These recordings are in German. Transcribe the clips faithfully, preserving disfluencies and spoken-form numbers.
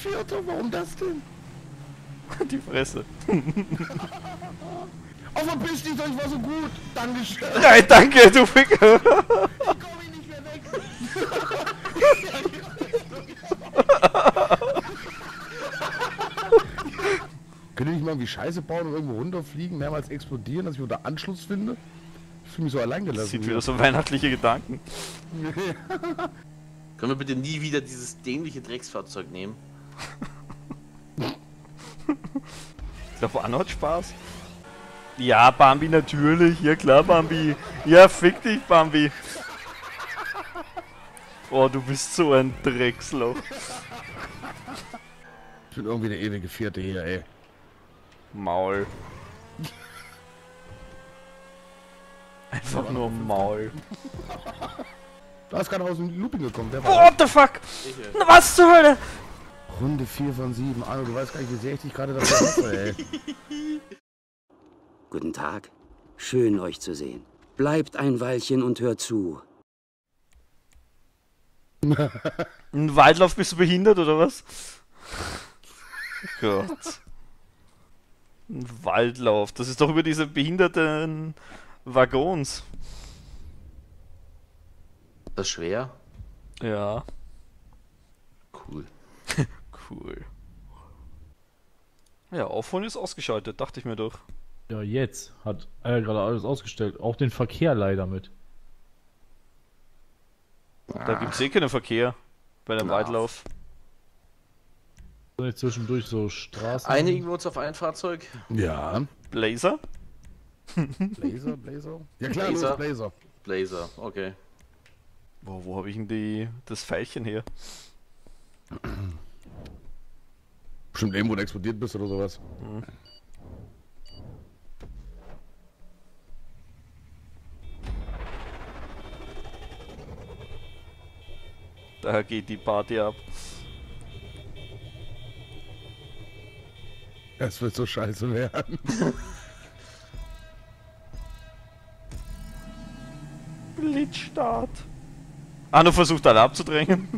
Vierter, warum das denn? Die Fresse. Oh, verpiss dich doch, ich war so gut. Dankeschön. Nein, danke, du Ficker. Ich komm hier nicht mehr weg. Könnt ihr nicht mal irgendwie Scheiße bauen und irgendwo runterfliegen, mehrmals explodieren, dass ich unter Anschluss finde? Ich fühle mich so allein gelassen. Sieht wieder so weihnachtliche Gedanken. Können wir bitte nie wieder dieses dämliche Drecksfahrzeug nehmen? Ich glaube, Anno hat Spaß. Ja, Bambi, natürlich. Ja, klar, Bambi. Ja, fick dich, Bambi. Oh, du bist so ein Drecksloch. Ich bin irgendwie der ewige Vierte hier, ey. Maul. Einfach nur Maul. Du hast gerade aus dem Looping gekommen, wer Oh, war what the fuck? Na, was zur Hölle? Runde vier von sieben. Arno, du weißt gar nicht, wie sehr ich dich gerade dafür hasse, ey. Guten Tag. Schön, euch zu sehen. Bleibt ein Weilchen und hört zu. Ein Waldlauf, bist du behindert, oder was? Gott. Ein Waldlauf. Das ist doch über diese behinderten Waggons. Das ist schwer? Ja. Cool. Cool. Ja, Aufholen ist ausgeschaltet, dachte ich mir doch. Ja, jetzt hat er gerade alles ausgestellt. Auch den Verkehr leider mit. Da gibt's eh keinen Verkehr bei dem Na. Waldlauf. Nicht zwischendurch so Straßen. Einigen wir uns auf ein Fahrzeug? Ja. Blazer? Blazer, Blazer? Ja klar, Blazer. los, Blazer. Blazer, okay. Wo, wo habe ich denn die, das Pfeilchen her? Bestimmt irgendwo du explodiert bist oder sowas. Mhm. Da geht die Party ab. Es wird so scheiße werden. Blitzstart. Arno versucht alle abzudrängen.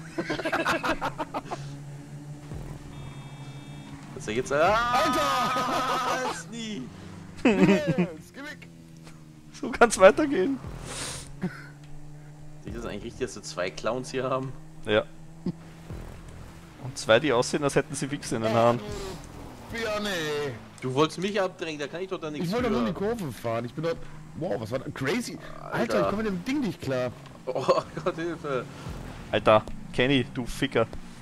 Das ist ja jetzt. Ah, Alter! Ist nie! Yes, geh weg. So kann's weitergehen. Sieht das eigentlich richtig, dass wir zwei Clowns hier haben? Ja. Und zwei, die aussehen, als hätten sie Wichse in den Haaren. Birne. Du wolltest mich abdrängen, da kann ich doch da nichts Ich wollte für. nur in die Kurve fahren. Ich bin dort. Wow, was war das? Crazy. Alter, Alter. ich komme mit dem Ding nicht klar. Oh Gott, Hilfe! Alter, Kenny, du Ficker.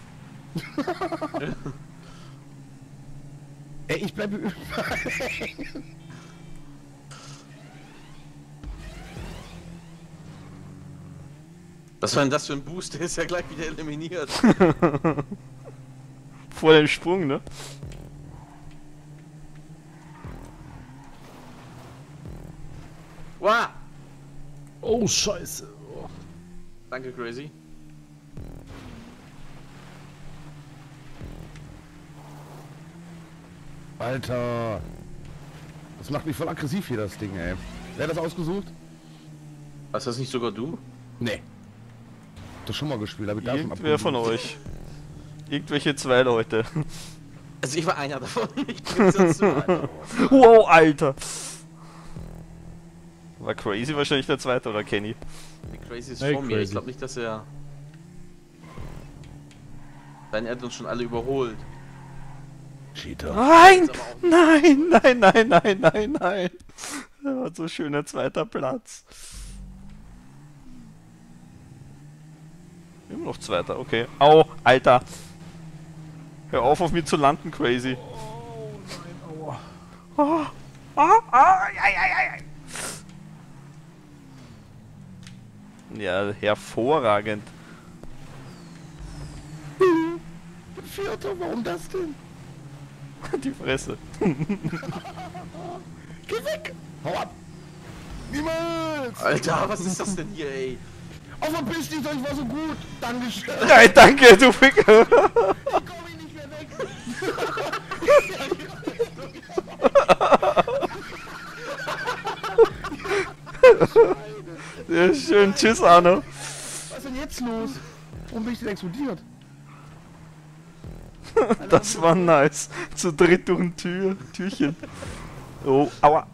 Ey, ich bleibe überall hängen. Was war denn das für ein Boost? Der ist ja gleich wieder eliminiert. Vor dem Sprung, ne? Wow! Oh, scheiße. Oh. Danke, Crazy. Alter. Das macht mich voll aggressiv hier, das Ding, ey. Wer hat das ausgesucht? Hast das nicht sogar du? Nee. Das schon mal gespielt, aber ich darf Irgendwer von euch. Irgendwelche zwei Leute. Also ich war einer davon. Ich bin jetzt dazu. Wow, Alter. War Crazy wahrscheinlich der zweite oder Kenny? Der Crazy ist Hey, vor mir. Ich Crazy. glaube nicht, dass er... Nein, er hat uns schon alle überholt. Cheater. Nein! Ist aber auch- Nein, nein, nein, nein, nein, nein. Das war so ein schöner zweiter Platz. Immer noch zweiter, okay. Au, Alter. Hör auf, auf mir zu landen, Crazy. Oh nein, aua. Oh, oh, oh, ei, ei, ei. Ja, hervorragend. Vierter, warum das denn? Die Fresse. Geh weg! Hau ab! Niemals! Alter, was ist das denn hier, ey? Oh, verpiss dich doch, ich war so gut! Dankeschön! Nein, danke, du Ficker. Ich komm hier nicht mehr weg! Ja, schön, tschüss, Arno. Was ist denn jetzt los? Warum bin ich denn explodiert? Das war nice. Zu dritt durch ein Tür, Türchen. Oh, aua.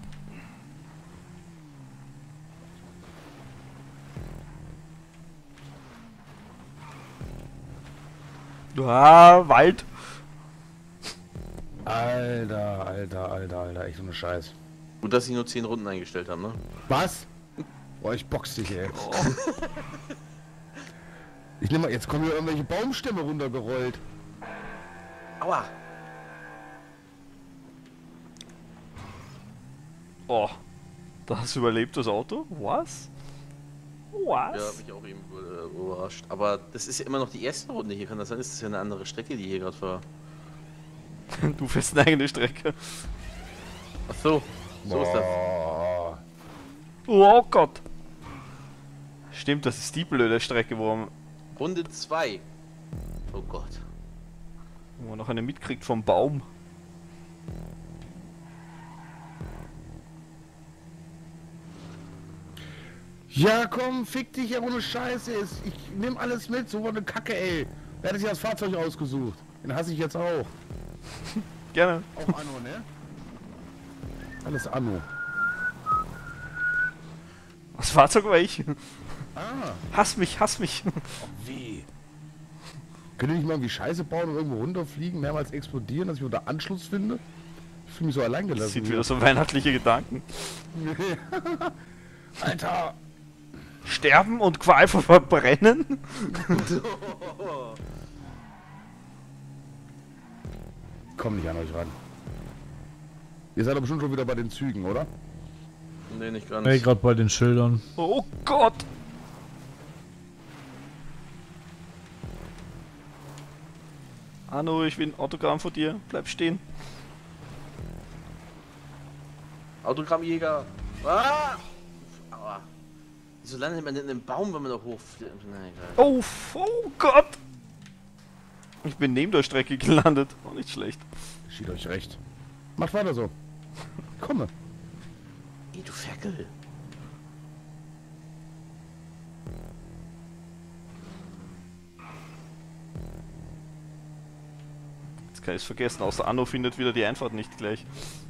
Ah, Wald. Alter, Alter, Alter, Alter, echt so eine Scheiß. Gut, dass sie nur zehn Runden eingestellt haben, ne? Was? Boah, ich box dich, ey. Ich nehme mal, jetzt kommen hier irgendwelche Baumstämme runtergerollt. Aua! Oh, da hast du überlebt das Auto? Was? Ja, Was? hab ich auch eben äh, überrascht. Aber das ist ja immer noch die erste Runde hier. Kann das sein? Ist das ja eine andere Strecke, die hier gerade war? Du fährst eine eigene Strecke. Ach so. So ist das. Boah. Oh Gott. Stimmt, das ist die blöde Strecke, wo man, Runde zwei. Oh Gott. wo man noch eine mitkriegt vom Baum. Ja, komm, fick dich, ja, ohne Scheiße ist. Ich nehm alles mit, so eine Kacke, ey. Wer hat sich das Fahrzeug ausgesucht? Den hasse ich jetzt auch. Gerne. Auch Anno, ne? Alles Anno. Das Fahrzeug war ich. Ah, Hass mich, hass mich. wie? Könnt ihr nicht mal irgendwie Scheiße bauen und irgendwo runterfliegen, mehrmals explodieren, dass ich unter Anschluss finde? Ich fühle mich so allein Das gelassen. sind wieder so weihnachtliche Gedanken. Alter! Sterben und Qualver verbrennen? Komm nicht an euch ran. Ihr seid aber bestimmt schon wieder bei den Zügen, oder? Nee, nicht ganz. Ey, gerade bei den Schildern. Oh Gott! Arno, ich will ein Autogramm von dir. Bleib stehen. Autogrammjäger. Ah! Aua. Wieso landet man denn in einem Baum, wenn man da hochfliegt? Nein, egal. Oh, oh Gott! Ich bin neben der Strecke gelandet. Auch nicht schlecht. Geschieht euch recht. Macht weiter so. Komme. Ey, du Ferkel. Jetzt kann ich es vergessen. Außer Anno findet wieder die Einfahrt nicht gleich.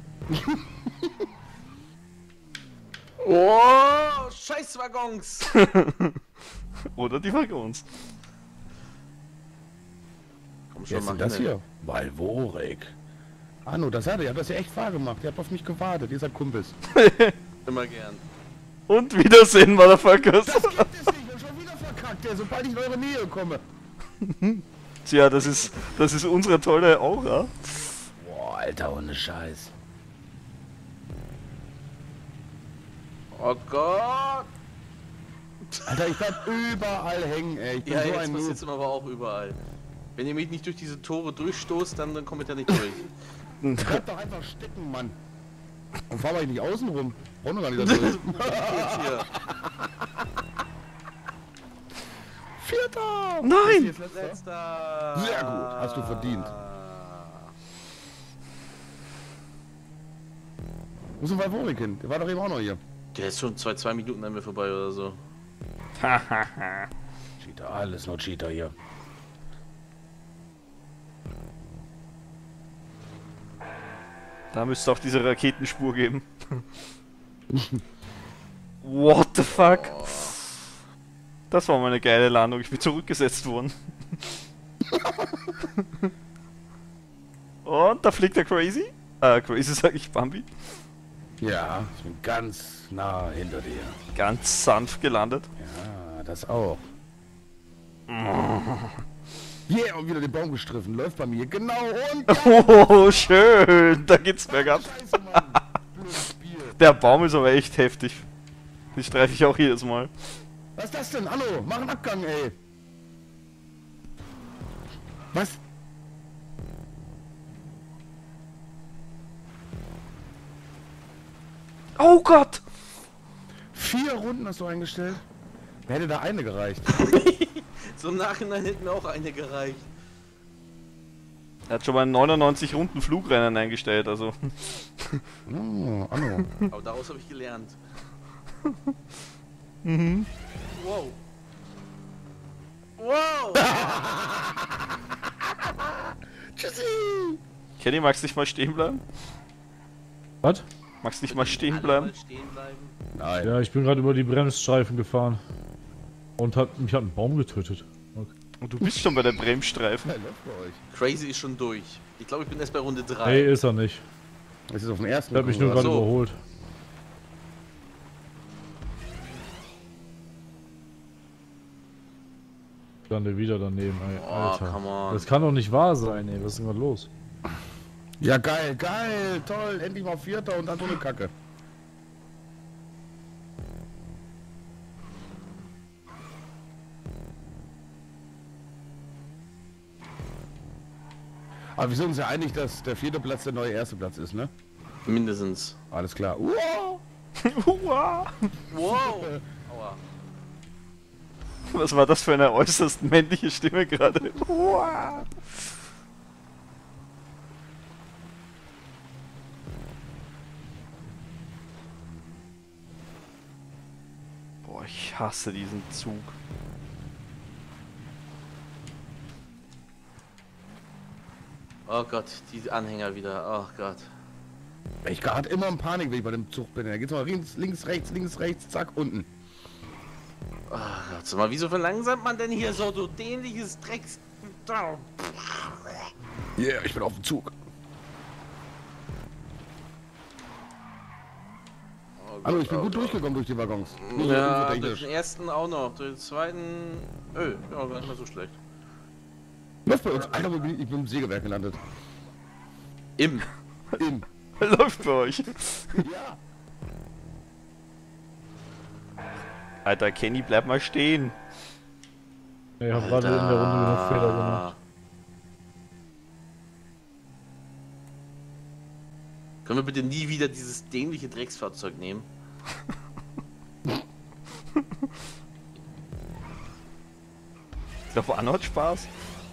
Oh, scheiß Waggons. Oder die Waggons. Komm Wer schon, ist mach denn das hin. hier? Walvorik. Anno, das hat er. Ihr habt das ja echt wahr gemacht. Ihr habt auf mich gewartet. Ihr seid Kumpels. Immer gern. Und Wiedersehen, Motherfuckers. Das gibt es nicht. Und schon wieder verkackt er, sobald ich in eure Nähe komme. Tja, das ist, das ist unsere tolle Aura. Boah, Alter, ohne Scheiß. Oh Gott. Alter, ich bleib überall hängen, ey. Ich bin Ja, so jetzt ein passiert Noob. es aber auch überall. Wenn ihr mich nicht durch diese Tore durchstoßt, dann, dann komme ich da nicht durch. Bleib doch einfach stecken, Mann. Und fahr mal nicht außen rum. Brauch noch gar nicht da durch. Jetzt hier. Vierter! Nein! Jetzt letzter. Letzter. Sehr gut, hast du verdient. Wo ist denn Walvorik hin? Der war doch eben auch noch hier. Der ist schon zwei, zwei Minuten an mir vorbei oder so. Cheater, alles nur Cheater hier. Da müsste auch diese Raketenspur geben. What the fuck? Das war mal eine geile Landung. Ich bin zurückgesetzt worden. Und da fliegt der Crazy. Äh, Crazy sag ich, Bambi. Ja, ich bin ganz nah hinter dir. Ganz sanft gelandet. Ja, das auch. Yeah, und wieder den Baum gestriffen. Läuft bei mir. Genau, und... Oh, schön. Da geht's bergab. Scheiße, Mann. Blödes Spiel. Der Baum ist aber echt heftig. Die streife ich auch jedes Mal. Was ist das denn? Hallo, mach einen Abgang, ey. Was? Oh Gott! Vier Runden hast du eingestellt? Wer hätte da eine gereicht? So im Nachhinein hätten mir auch eine gereicht. Er hat schon mal neunundneunzig Runden Flugrennen eingestellt, also. Oh, Anno. Aber daraus habe ich gelernt. Mhm. Wow. Wow! Tschüss. Kenny, magst du nicht mal stehen bleiben? Was? Magst du nicht mal stehen Alle bleiben? mal stehen bleiben. Nein. Ja, ich bin gerade über die Bremsstreifen gefahren. Und hat, mich hat ein Baum getötet. Okay. Und du bist schon bei der Bremsstreifen. Ja, läuft bei euch. Crazy ist schon durch. Ich glaube, ich bin erst bei Runde drei. Nee, ist er nicht. Das ist auf dem ersten. Der hat mich nur gekommen, gerade so. überholt. Ich lande wieder daneben, ey. Oh, Alter. come on. Das kann doch nicht wahr sein, ey. Was ist denn gerade los? oder? Ja, geil, geil, toll. Endlich mal Vierter und dann so eine Kacke. Aber wir sind uns ja einig, dass der vierte Platz der neue erste Platz ist, ne? Mindestens. Alles klar. Wow. Uah. Wow! Aua. Was war das für eine äußerst männliche Stimme gerade? Uah. Boah, ich hasse diesen Zug. Oh Gott, die Anhänger wieder. Oh Gott. Ich gerade immer in Panik, wenn ich bei dem Zug bin. Da geht's mal links, links, rechts, links, rechts, zack, unten. Oh Gott, sag mal, wieso verlangsamt man denn hier so, du dämliches Drecks... Yeah, ich bin auf dem Zug. Oh Gott, Hallo, ich bin oh gut Gott. durchgekommen durch die Waggons. Nur so Ja, durch infotechnisch. den ersten auch noch, durch den zweiten... Öh, ja, gar nicht mal so schlecht. Was bei uns? Alter, wo bin ich? Ich bin im Sägewerk gelandet. Im. Im. Läuft bei euch. Ja. Alter, Kenny, bleib mal stehen. Ich habe gerade in der Runde genug Fehler gemacht. Können wir bitte nie wieder dieses dämliche Drecksfahrzeug nehmen? Ich glaube, Anno hat Spaß.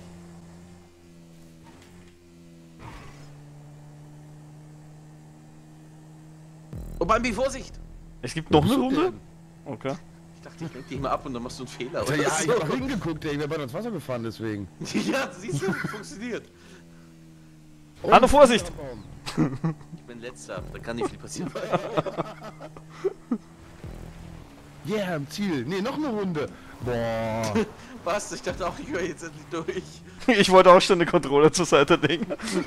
Oh, Bambi, Vorsicht! Es gibt noch eine bist du Runde? denn? Okay. Ich dachte, ich lenk dich mal ab und dann machst du einen Fehler. Ja, Oder ja, ich so. hab doch hingeguckt, ey. Ich bin bei ins Wasser gefahren, deswegen. Ja, siehst du, funktioniert. Oh, Anno, Vorsicht! Ich bin letzter, da kann nicht viel passieren. Yeah, im Ziel. Nee, noch eine Runde. Boah. Was? Ich dachte auch, ich höre jetzt endlich durch. Ich wollte auch schon den Controller zur Seite legen.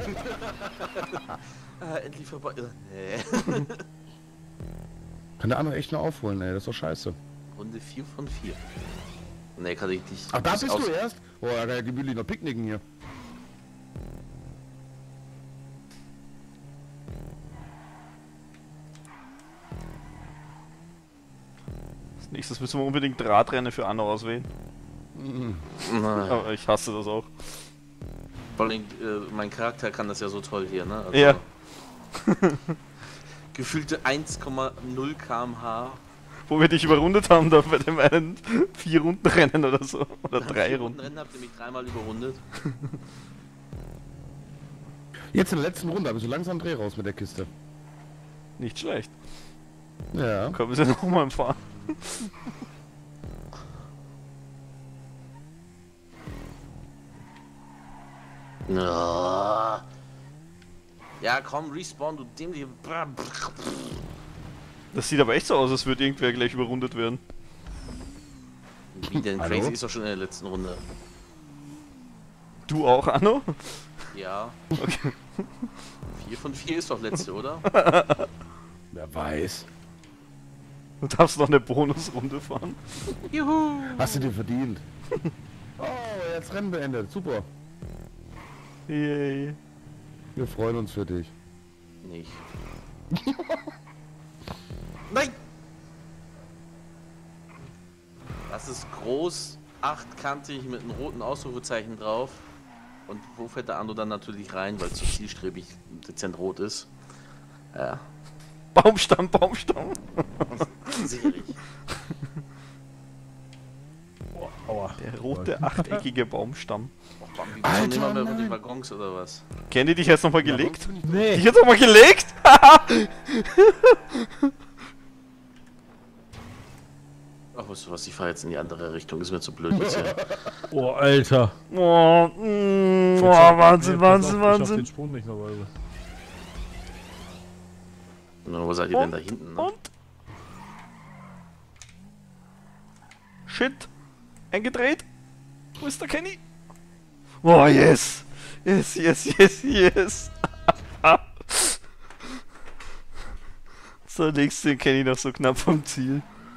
Ah, endlich vorbei. Äh, nee. Kann der andere echt noch aufholen, ey. Das ist doch scheiße. Runde vier von vier. Nee, kann ich nicht. Ach, da Muss bist aus- du erst? Boah, da kann ja gemütlich noch picknicken hier. Als nächstes müssen wir unbedingt Drahtrennen für Anno auswählen. Nein. Aber ich hasse das auch. Vor allem, äh, mein Charakter kann das ja so toll hier, ne? Also, Ja. Gefühlte eins Komma null Kilometer pro Stunde. Wo wir dich überrundet haben, da bei dem einen vier Runden Rennen oder so. Oder drei Vier Runden. Rennen habt ihr mich dreimal überrundet. Jetzt in der letzten Runde habe ich so langsam Dreh raus mit der Kiste. Nicht schlecht. Ja. Können wir sie nochmal fahren. Ja, ja komm, respawn, du dämliche... Das sieht aber echt so aus, als würde irgendwer gleich überrundet werden. Wie denn? Hallo? Crazy ist doch schon in der letzten Runde. Du auch, Anno? Ja. Okay. vier von vier ist doch letzte, oder? Wer weiß. Du darfst noch eine Bonusrunde fahren. Juhu! Hast du dir verdient. Oh, jetzt Rennen beendet. Super. Yay. Wir freuen uns für dich. Nicht. Nein! Das ist groß, achtkantig mit einem roten Ausrufezeichen drauf. Und wo fährt der Ando dann natürlich rein, weil es so zielstrebig dezent rot ist. Ja, Baumstamm, Baumstamm. sicherlich. Aua. Der rote achteckige Baumstamm. Oh, Bambi, Alter, schon immer mehr von den nein. Waggons oder was? Kennt ihr dich jetzt nochmal gelegt? Nee. Dich jetzt nochmal gelegt? Ach, weißt du was, ich fahre jetzt in die andere Richtung, ist mir zu blöd jetzt hier. Oh, Alter. Oh, mm, Boah, Wahnsinn, Nee, pass Wahnsinn, auf, ich schaff Wahnsinn. den Sprung nicht mehr weiter. Na, wo seid ihr denn da hinten? Ne? Und? Shit. Eingedreht. Wo ist der Kenny? Oh, yes. Yes, yes, yes, yes. So, nächstes den Kenny noch so knapp vom Ziel.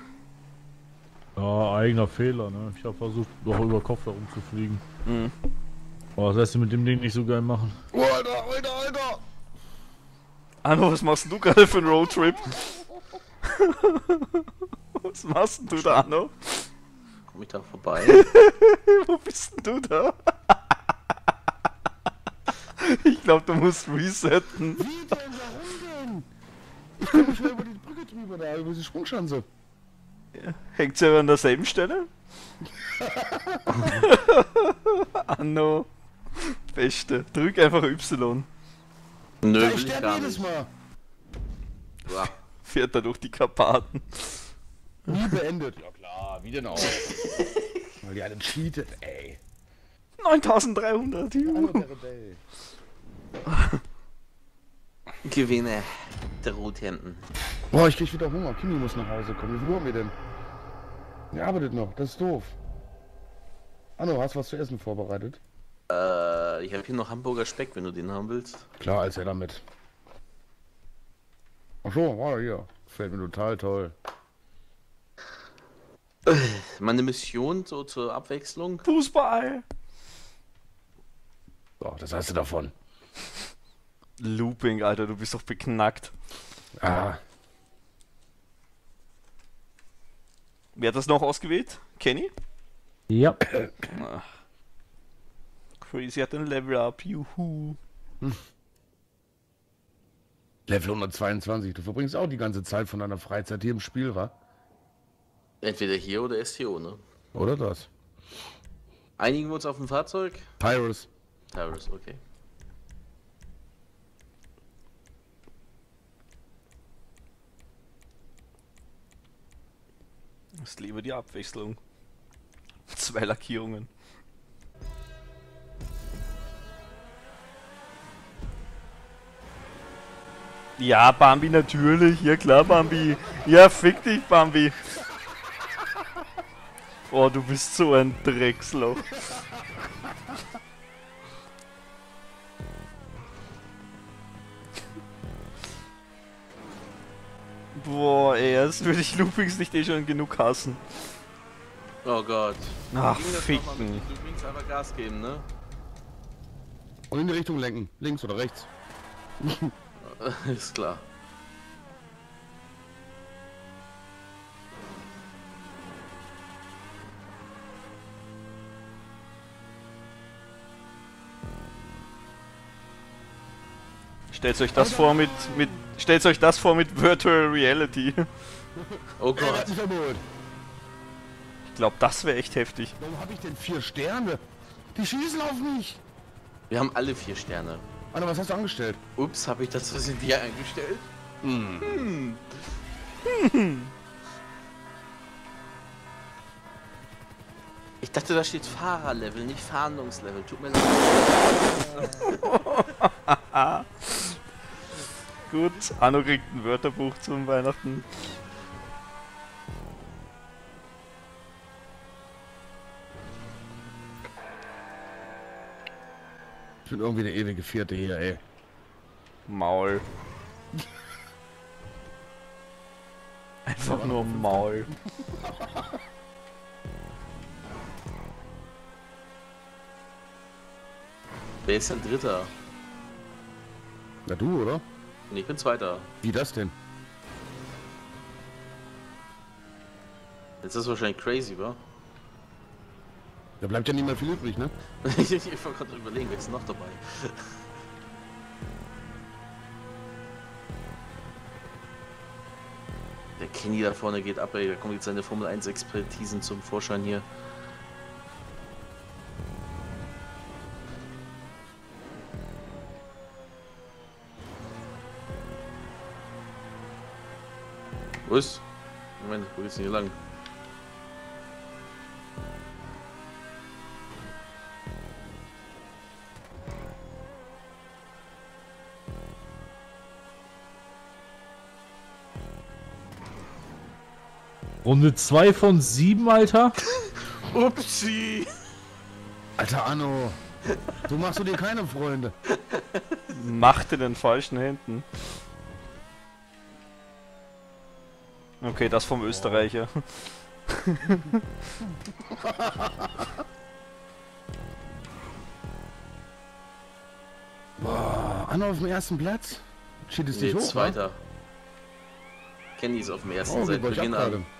Ja, eigener Fehler, ne? Ich habe versucht, noch über Kopf herum zu fliegen. Mhm. Aber das lässt sich mit dem Ding nicht so geil machen. Oh, Alter, Alter, Alter! Anno, was machst du gerade für einen Roadtrip? Was machst denn du da, Anno? Komm ich da vorbei? Wo bist denn du da? Ich glaube, du musst resetten. Wie denn? Warum denn? Ich komm nicht mehr über die Brücke drüber, da, über die Sprungschanze. Hängt sie aber an derselben Stelle? Anno. Beste. Drück einfach Y. Nö, Ja, will ich ich sterbe gar jedes nicht. Mal. Ja. Fährt er durch die Karpaten. Nie beendet. Ja klar, wie denn auch? Weil die alle cheatet, ey. neuntausenddreihundert. Hallo, der Rebell. Gewinne der Rothemden. Boah, ich krieg wieder Hunger. Kimi muss nach Hause kommen. Wie viel Uhr haben wir denn? Er arbeitet noch, das ist doof. Anno, hast du was zu essen vorbereitet? Äh, ich habe hier noch Hamburger Speck, wenn du den haben willst. Klar, als er damit. Ach so, war er hier. Fällt mir total toll. Meine Mission so zur Abwechslung. Fußball. So, das hast du davon. Looping, Alter, du bist doch beknackt. Ah, Wer hat das noch ausgewählt? Kenny? Ja. Crazy hat ein Level Up, juhu. Level hundertzweiundzwanzig. Du verbringst auch die ganze Zeit von deiner Freizeit hier im Spiel, wa? Entweder hier oder S T O, ne? Oder das? Einigen wir uns auf ein Fahrzeug? Pyrus. Tyrus, okay. Ich liebe die Abwechslung. Zwei Lackierungen. Ja, Bambi, natürlich. Ja, klar, Bambi. Ja, fick dich, Bambi. Oh, du bist so ein Drecksloch. Boah, ey, das würde ich Loopings nicht eh schon genug hassen. Oh Gott. Ach, Ging das ficken. noch mal mit den Loopings einfach Gas geben, ne? Und in die Richtung lenken. Links oder rechts. Ist klar. Stellt euch das vor mit, mit, stellt euch das vor mit Virtual Reality. Oh Er hat Gott. mich verbohrt. Ich glaube, das wäre echt heftig. Warum habe ich denn vier Sterne? Die schießen auf mich. Wir haben alle vier Sterne. Anna, was hast du angestellt? Ups, habe ich das was in dir eingestellt? Hm. Ich dachte, da steht Fahrerlevel, nicht Fahndungslevel. Tut mir leid. Gut, Anno kriegt ein Wörterbuch zum Weihnachten. Ich bin irgendwie eine ewige Vierte hier, ey. Maul. Einfach nur Maul. Wer ist denn Dritter? Na du, oder? Nee, ich bin Zweiter. Wie das denn? Jetzt ist das wahrscheinlich crazy, wa? Da bleibt ja nicht mehr viel übrig, ne? ich ich war gerade überlegen, wer ist denn noch dabei? Der Kenny da vorne geht ab, ey. Da kommt jetzt seine Formel eins Expertisen zum Vorschein hier. Wo ist? Moment, wo geht's denn hier lang? Runde zwei von sieben, Alter. Upsi! Alter Anno, du machst du dir keine Freunde. Machte den falschen hinten. Okay, das vom Österreicher. Boah, Anno auf dem ersten Platz? Cheatest Nee, dich hoch, wa? zweiter. Kenny ist auf dem ersten Oh, seit geht bei euch ab Beginn gerade. an.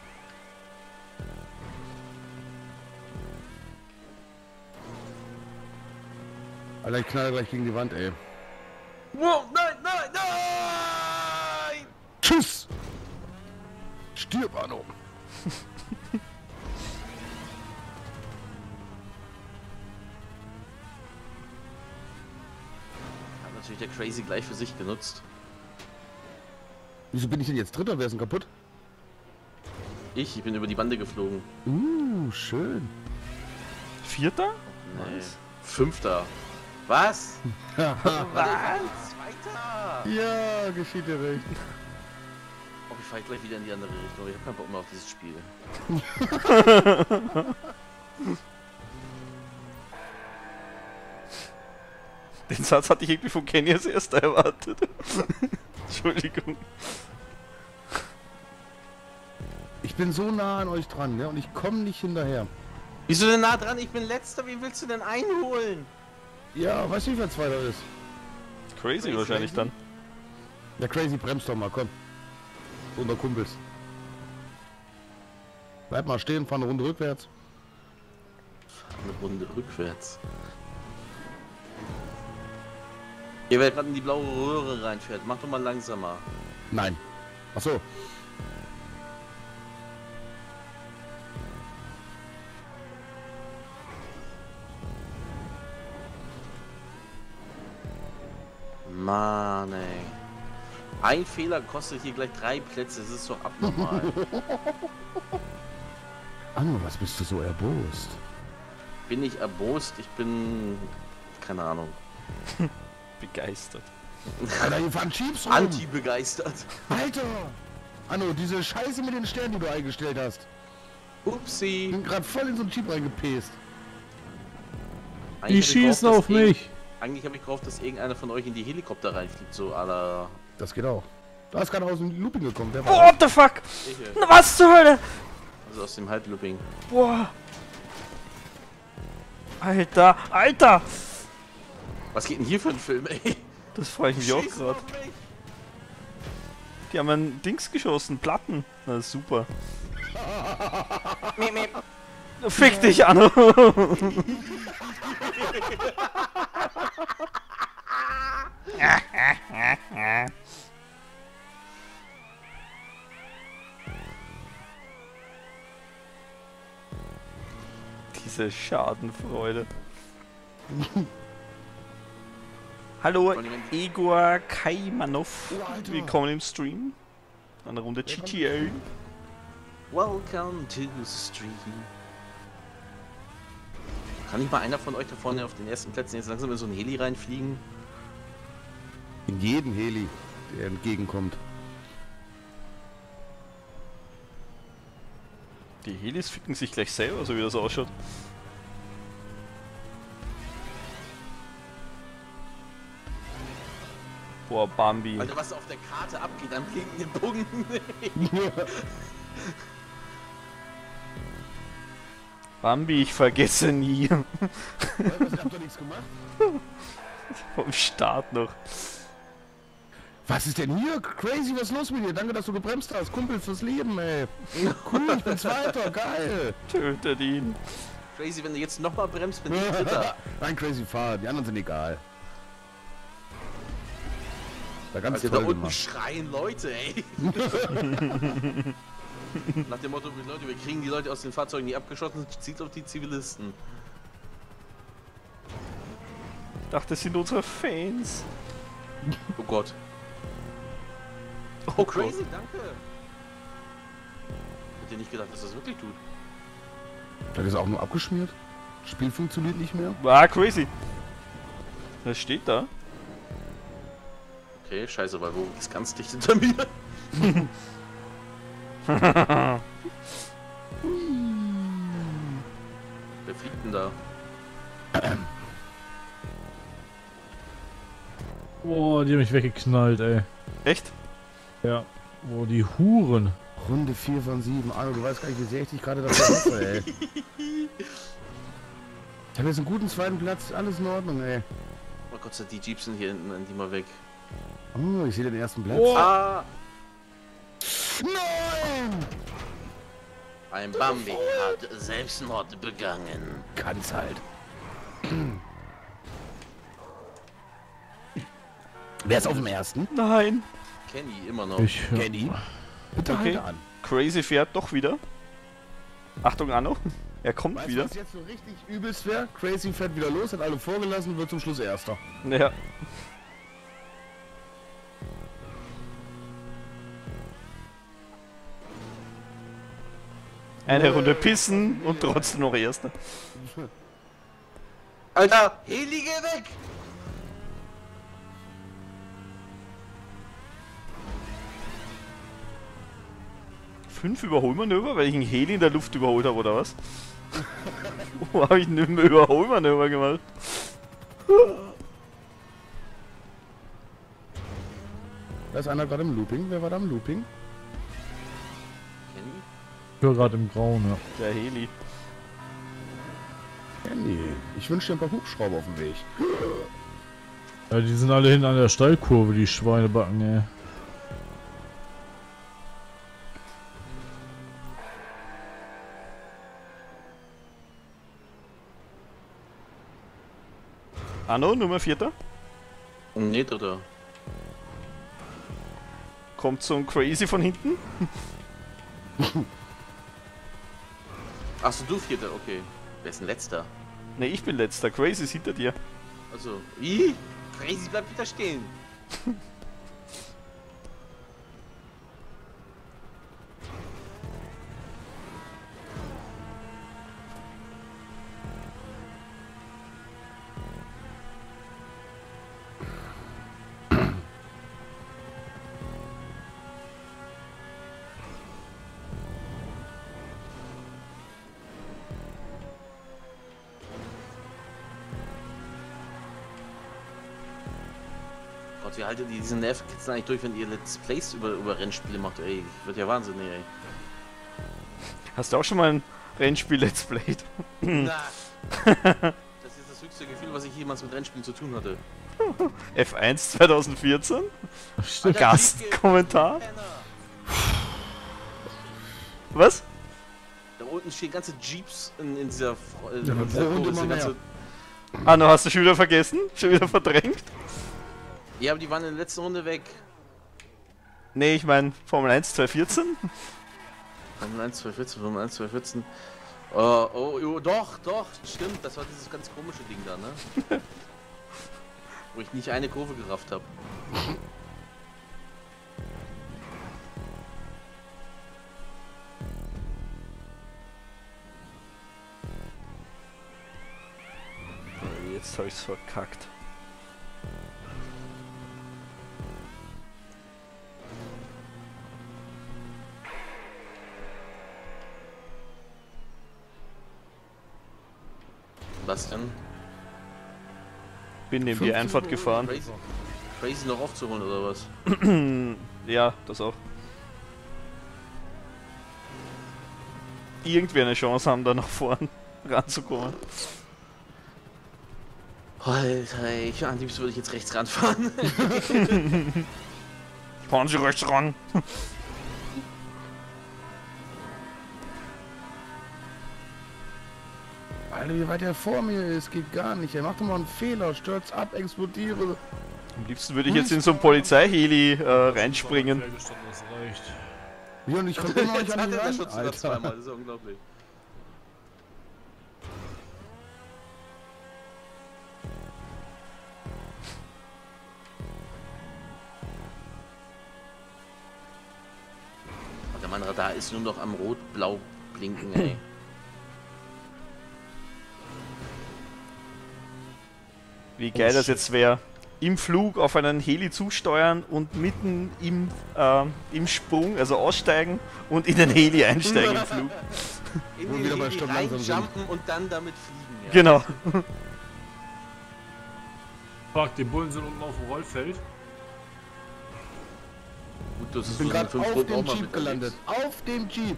Alter, ich knalle gleich gegen die Wand, ey. Wow, nein, nein, nein! Tschüss! Stirb, Anno! Hat natürlich der Crazy gleich für sich genutzt. Wieso bin ich denn jetzt Dritter? Wer ist denn kaputt? Ich, ich bin über die Bande geflogen. Uh, schön. Vierter? Nee. Fünfter. Was? Haha. Zweiter! Ja, geschieht dir recht. Oh, ich fahr gleich wieder in die andere Richtung. Ich hab keinen Bock mehr auf dieses Spiel. Den Satz hatte ich irgendwie von Kenny als erster erwartet. Entschuldigung. Ich bin so nah an euch dran, ne? Und ich komme nicht hinterher. Wieso denn nah dran? Ich bin letzter. Wie willst du denn einholen? Ja, weiß nicht, wer Zweiter ist. Crazy Crazy, wahrscheinlich crazy. dann. Der Crazy bremst doch mal, komm. Unter Kumpels. Bleib mal stehen, fahr eine Runde rückwärts. Eine Runde rückwärts. Ihr werdet gerade in die blaue Röhre reinfährt. Mach doch mal langsamer. Nein. Ach so. Mann, ey. Ein Fehler kostet hier gleich drei Plätze. Das ist doch abnormal. Anno, was bist du so erbost? Bin ich erbost? Ich bin... keine Ahnung. Begeistert. Alter, hier fahren Jeeps rum. Anti-begeistert. Alter! Anno, diese Scheiße mit den Sternen, die du eingestellt hast. Ich Upsi. bin gerade voll in so einen Jeep reingepest. Die Eigentlich hab ich schießen gehofft, auf dass irgend- mich. Eigentlich habe ich gehofft, dass irgendeiner von euch in die Helikopter reinfliegt, so à la... Das geht auch. Da ist gerade aus dem Looping gekommen. Der Oh, war what the fuck? Ich, äh, Na, was zur Hölle? Also aus dem Halblooping. Boah. Alter, Alter! Was geht denn hier für ein Film, ey? Das frage ich mich auch Schießen gerade. auf mich. Die haben ein Dings geschossen, Platten. Na super. Fick dich, Anno! Diese Schadenfreude. Hallo, Vor allem, wenn- Igor Kaimanov. Oh, Alter. Willkommen im Stream. Eine Runde G T A. Welcome to the stream. Kann nicht mal einer von euch da vorne auf den ersten Plätzen jetzt langsam in so ein Heli reinfliegen? in jeden Heli, der entgegenkommt. Die Helis ficken sich gleich selber, so wie das ausschaut. Boah, Bambi. Alter, was auf der Karte abgeht an blinkenden Punkten. Bambi, ich vergesse nie. Was, ihr habt doch nichts gemacht? Vom Start noch. Was ist denn hier? Crazy, was ist los mit dir? Danke, dass du gebremst hast. Kumpel fürs Leben, ey. Cool, ich bin Zweiter, geil. Tötet ihn. Crazy, wenn du jetzt nochmal bremst, bin ich Dritter. Nein, Crazy, fahr. Die anderen sind egal. Da ganz Also da toll unten gemacht. schreien Leute, ey. Nach dem Motto, Leute, wir kriegen die Leute aus den Fahrzeugen, die abgeschossen sind, zieht auf die Zivilisten. Ich dachte, das sind unsere Fans. Oh Gott. Oh, crazy, danke. Hätte nicht gedacht, dass das wirklich tut. Das ist auch nur abgeschmiert. Das Spiel funktioniert nicht mehr. Ah, crazy. Das steht da. Okay, scheiße, weil wo ist ganz dicht hinter mir. Wer fliegt denn da? Boah, die haben mich weggeknallt, ey. Echt? Ja. Boah, die Huren. Runde vier von sieben. Arno, du weißt gar nicht, wie sehr ich dich gerade dafür hasse, ey. Ich habe jetzt einen guten zweiten Platz. Alles in Ordnung, ey. Oh Gott sei Dank, die Jeeps sind hier hinten, die mal weg. Oh, ich sehe den ersten Platz. Oh. Ah! Nein! Ein Bambi hat Selbstmord begangen. Kann's halt. Wer ist auf dem ersten? Nein. Kenny immer noch. Ich hör... Kenny. Bitte Okay. halte an. Crazy fährt doch wieder. Achtung, Anno. Er kommt Weißt du, wieder. was jetzt so richtig übelst wäre? Crazy fährt wieder los, hat alle vorgelassen, wird zum Schluss Erster. Ja. Eine Runde pissen und trotzdem noch Erster. Alter, Heli, geh weg! Fünf Überholmanöver, weil ich einen Heli in der Luft überholt habe, oder was? Wo habe ich ein Überholmanöver gemacht? Da ist einer gerade im Looping. Wer war da im Looping? Kenny? Ich höre gerade im Grauen, ja. Der Heli. Kenny. Ich wünsche dir ein paar Hubschrauber auf dem Weg. Ja, die sind alle hinten an der Steilkurve, die Schweinebacken, ey. Anno, Nummer Vierter. Nee, dritter. Kommt so ein Crazy von hinten. Achso, du vierter, okay. Wer ist denn letzter? Ne, ich bin letzter. Crazy ist hinter dir. Also, ih, Crazy bleibt wieder stehen. Gott, wie haltet ihr diesen Nervenkitzel eigentlich durch, wenn ihr Let's Plays über, über Rennspiele macht? Ey, ich werd ja wahnsinnig, ey. Hast du auch schon mal ein Rennspiel Let's Played? Na, das ist das höchste Gefühl, was ich jemals mit Rennspielen zu tun hatte. F eins zwanzig vierzehn? Stimmt. Alter, Gastkommentar? Penner. Was? Da unten stehen ganze Jeeps in, in dieser, Fro- äh, Ja, in aber dieser warum Kurve, immer diese mehr? ganze. Anno, hast du schon wieder vergessen? Schon wieder verdrängt? Ja, aber die waren in der letzten Runde weg. Nee, ich meine Formel eins zwanzig vierzehn? Formel eins zwanzig vierzehn, Formel eins zwanzig vierzehn. Oh, oh, oh, doch, doch, stimmt. Das war dieses ganz komische Ding da, ne? Wo ich nicht eine Kurve gerafft habe. Jetzt habe ich's verkackt. Was denn? Bin neben dir einfach gefahren. Crazy, Crazy noch aufzuholen oder was? Ja, das auch. Irgendwie eine Chance haben, da nach vorn ranzukommen. Alter, ey, ich, am liebsten würde ich jetzt rechts ranfahren. Fahren Sie rechts ran. Alter, wie weit er vor mir ist, geht gar nicht. Er macht doch mal einen Fehler, stürzt ab, explodiere. Am liebsten würde ich jetzt in so ein Polizeiheli äh, reinspringen. Das reicht. Ja, und ich komme immer noch nicht Jetzt an hat die er ran, schon sogar Alter. zweimal, das ist ja unglaublich. Alter, mein Radar ist nur noch am rot-blau blinken, ey. Wie geil das jetzt wäre, im Flug auf einen Heli zusteuern und mitten im, äh, im Sprung, also aussteigen und in den Heli einsteigen im Flug. In Wo den wieder bei Heli Stopp langsam sind. reinjumpen und dann damit fliegen. Ja. Genau. Fuck, die Bullen sind unten auf dem Rollfeld. Gut, das Ich ist bin so gerade fünf auf Runden auch dem mal Jeep miterlebt. gelandet. Auf dem Jeep.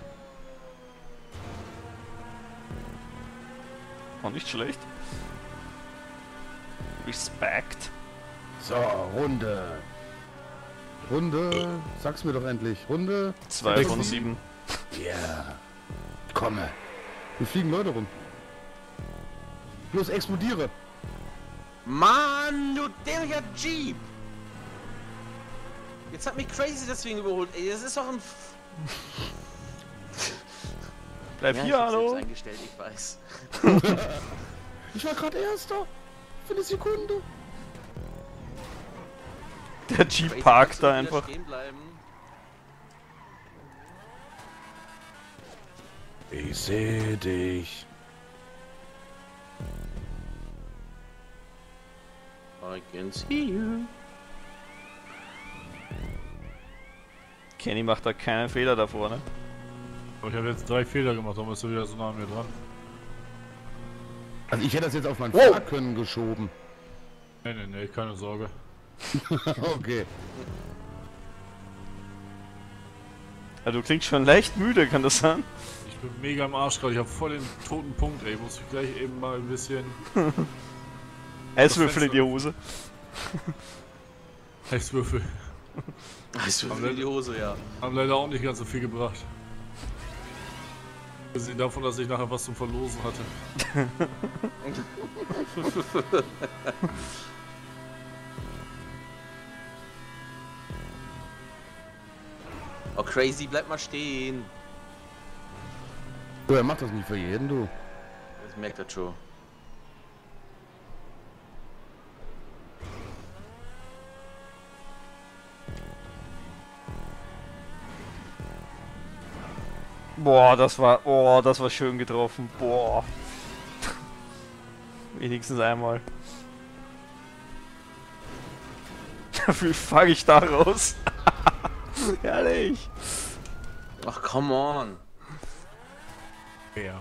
Auch nicht schlecht. Respekt. So, Runde. Runde. Sag's mir doch endlich. Runde. Zwei sechs, von sieben. sieben. Ja. Komme. Hier fliegen Leute rum. Bloß explodiere. Mann, du dämlicher Jeep! Jetzt hat mich Crazy deswegen überholt. Ey, das ist doch ein... F Bleib ja, hier, ich hab's hallo. selbst eingestellt, ich weiß. Ich war gerade Erster. Für eine Sekunde. Der Jeep Crazy, parkt kannst da du wieder einfach. stehen bleiben? Ich seh dich. I can see you. Kenny macht da keinen Fehler da vorne. Aber ich habe jetzt drei Fehler gemacht, darum ist er wieder so nah an mir dran. Also ich hätte das jetzt auf mein Wow. Fahrkönnen geschoben. Nee, nee, nee, keine Sorge. Okay. Ja, du klingst schon leicht müde, kann das sein? Ich bin mega im Arsch gerade, ich habe voll den toten Punkt, ey. Muss ich gleich eben mal ein bisschen Eiswürfel in die Hose. Eiswürfel. Weißt du, in die Hose, ja. Haben leider auch nicht ganz so viel gebracht. Abgesehen davon, dass ich nachher was zum Verlosen hatte. Oh, Crazy, bleib mal stehen. Du, er macht das nicht für jeden, du. Das merkt er schon. Boah, das war, oh, das war schön getroffen. Boah. Wenigstens einmal. Wie fange ich da raus? Herrlich. Ach, come on. Ja.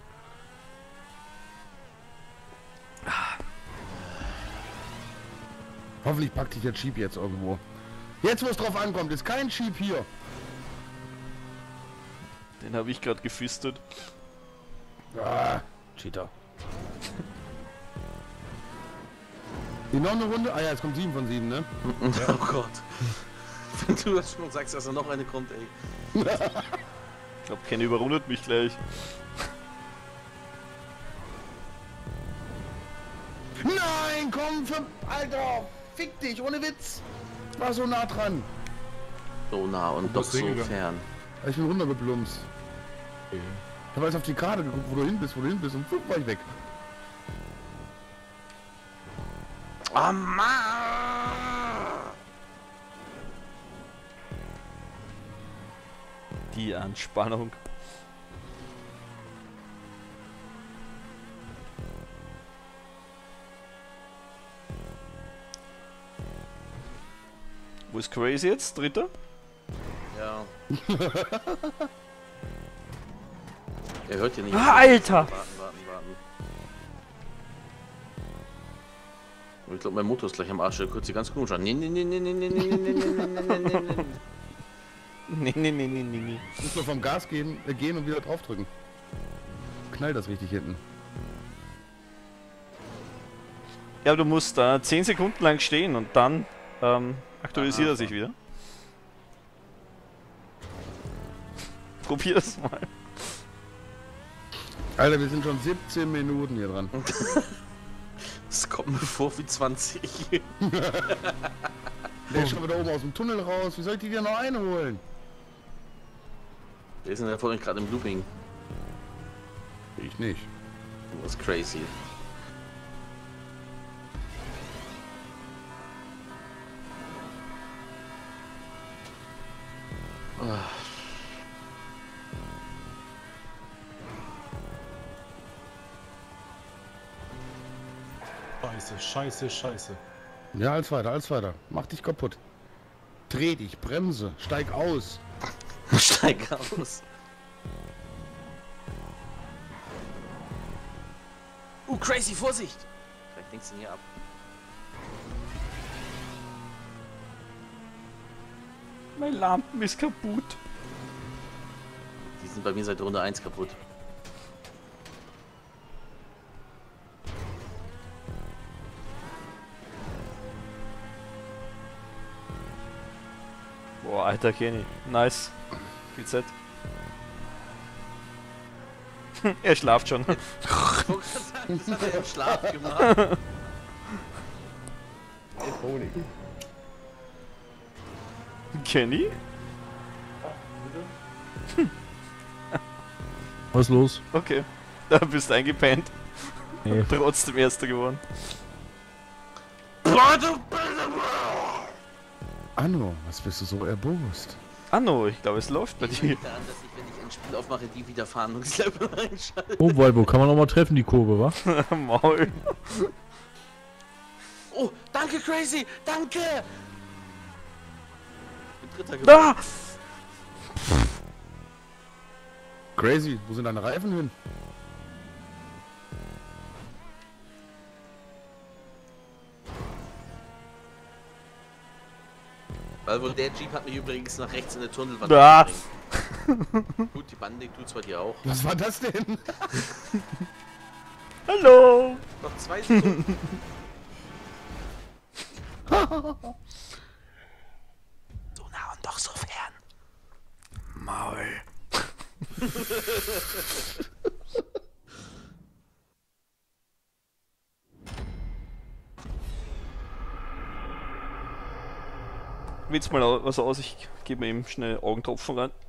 Hoffentlich packt dich der Jeep jetzt irgendwo. Jetzt, wo es drauf ankommt, ist kein Jeep hier. Den habe ich gerade gefistet. Ah, Cheater. Die noch eine Runde? Ah ja, jetzt kommt sieben von sieben, ne? Oh Gott. Wenn du das schon sagst, dass da noch eine kommt, ey. Ich glaube, Kenny überrundet mich gleich. Nein, komm, für... Alter, fick dich, ohne Witz. War so nah dran. So nah und Wo doch bist du so hingegangen? fern. Ich bin runtergeplumpst. Okay. Ich habe jetzt auf die Karte geguckt, wo du hin bist, wo du hin bist und flupp war ich weg. Oh Mann! Die Anspannung. Wo ist Crazy jetzt? Dritter? Ja. Er hört ja nicht. Ah, Alter! Warten, warten, warten. Ich glaube, mein Motor ist gleich am Arsch. Der kurz die ganz komisch an. Nee, nee, nee, nee, nee, nee, nee, nee, nee, nee, nee, nee, nee. Nee, nee, nee, nee, nee, nee. Du musst nur vom Gas gehen, äh, gehen und wieder draufdrücken. Knall das richtig hinten. Ja, du musst da zehn Sekunden lang stehen und dann ähm, aktualisiert Aha. er sich wieder. Probier das mal. Alter, wir sind schon siebzehn Minuten hier dran. Das kommt mir vor wie zwanzig. Der ist schon wieder oben aus dem Tunnel raus. Wie soll ich die dir noch einholen? Wir sind ja vorhin gerade im Looping. Ich nicht. Das ist crazy. Ah. Scheiße, scheiße, scheiße. Ja, als weiter, als weiter. Mach dich kaputt. Dreh dich, bremse, steig aus. Steig aus. Uh, crazy, Vorsicht! Vielleicht denkst du ihn hier ab. Mein Lampen ist kaputt. Die sind bei mir seit Runde eins kaputt. Boah, alter Kenny. Nice. Viel Zeit. Er schlaft schon. Ich wollte gerade sagen, das hat er im Schlaf gemacht. Kenny? Was ist los? Okay. Da bist du eingepennt. Nee. Trotzdem Erster geworden. Anno, was bist du so erbost? Anno, ich glaube es läuft bei Ich dir. liegt daran, dass ich, wenn ich ein Spiel aufmache, die wieder Fahndungslevel einschalte. Oh, Walbo, kann man auch mal treffen, die Kurve, wa? Maul. Oh, danke, Crazy! Danke! Ich bin Dritter geworden. Ah! Crazy, wo sind deine Reifen hin? Weil wohl der Jeep hat mich übrigens nach rechts in der Tunnelwand Ah. gebracht. Gut, die Bande tut zwar dir auch. Was war das denn? Hallo! Noch zwei Sekunden. So nah und doch so fern. Maul. Willst mal was aus? Ich gebe mir eben schnell Augentropfen rein.